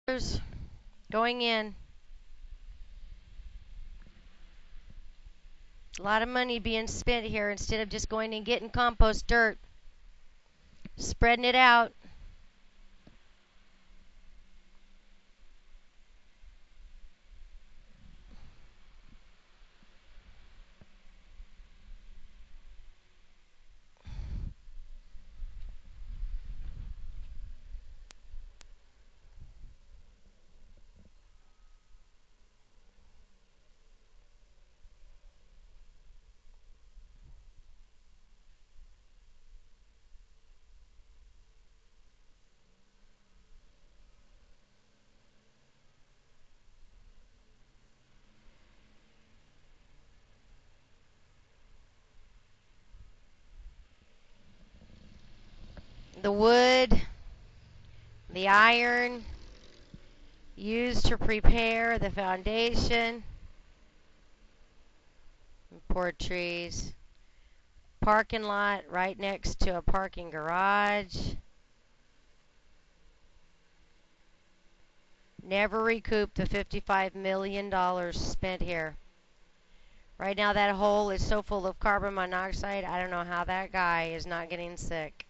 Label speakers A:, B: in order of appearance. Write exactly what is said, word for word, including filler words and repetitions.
A: Going in. A lot of money being spent here instead of just going and getting compost dirt. Spreading it out. The wood, the iron used to prepare the foundation. Poor trees. Parking lot right next to a parking garage. Never recouped the fifty-five million dollars spent here. Right now that hole is so full of carbon monoxide, I don't know how that guy is not getting sick.